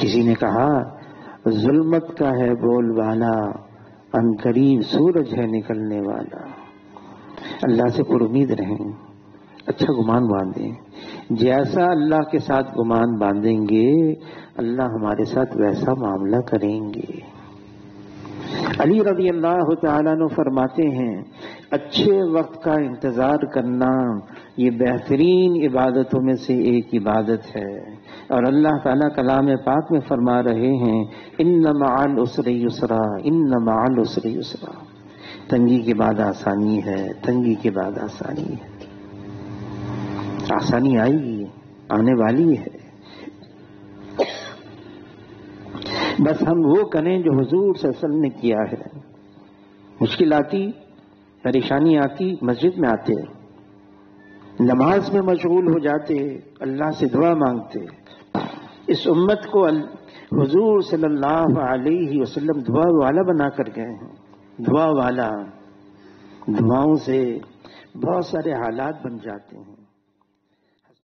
کسی نے کہا ظلمت کا ہے بول بالا، عنقریب سورج ہے نکلنے والا۔ اللہ سے پر امید رہیں، اچھا گمان باندھیں، جیسا اللہ کے ساتھ گمان باندھیں گے اللہ ہمارے ساتھ ویسا معاملہ کریں گے۔ علی رضی اللہ تعالیٰ عنہ فرماتے ہیں اچھے وقت کا انتظار کرنا یہ بہترین عبادتوں میں سے ایک عبادت ہے، اور اللہ تعالیٰ کلام پاک میں فرما رہے ہیں ان مع العسر یسرا، ان مع العسر یسرا، تنگی کے بعد آسانی ہے، تنگی کے بعد آسانی ہے، آسانی آئے گی، آنے والی ہے، بس ہم وہ کریں جو حضور صلی اللہ علیہ وسلم نے کیا ہے۔ مشکل آتی، پریشانی آتی، مسجد میں آتے، نماز میں مشغول ہو جاتے، اللہ سے دعا مانگتے۔ اس امت کو حضور صلی اللہ علیہ وسلم دعا والا بنا کر گئے ہیں، دعا والا، دعاؤں سے بہت سارے حالات بن جاتے ہیں۔